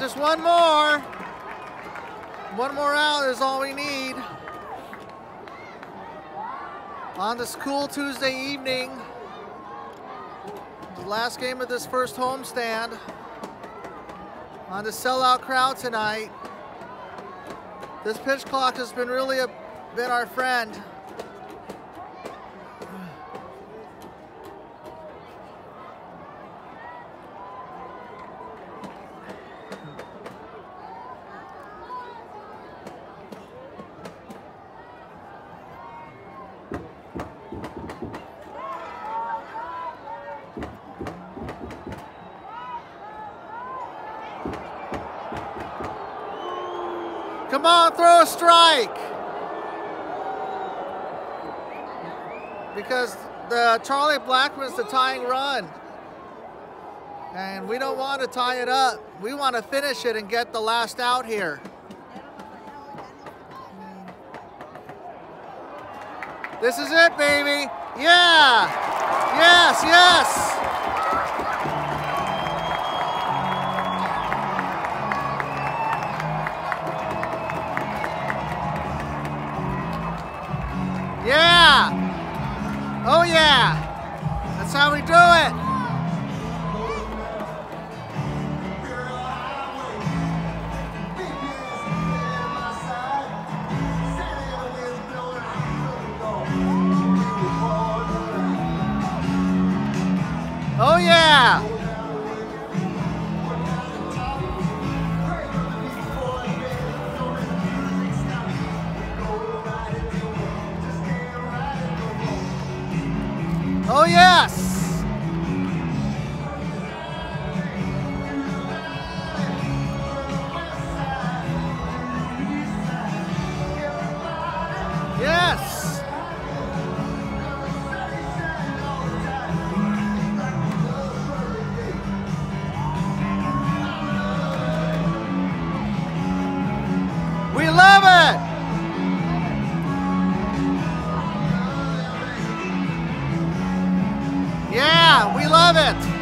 just one more. One more out is all we need. On this cool Tuesday evening, the last game of this first homestand. On the sellout crowd tonight. This pitch clock has been really been our friend. Come on, throw a strike. Because the Charlie Blackman's the tying run. And we don't want to tie it up. We want to finish it and get the last out here. This is it, baby. Yeah. Yes, yes. Yeah! Oh yeah! That's how we do it! Oh yeah! Oh yes! Yes! We love it! Yeah, we love it.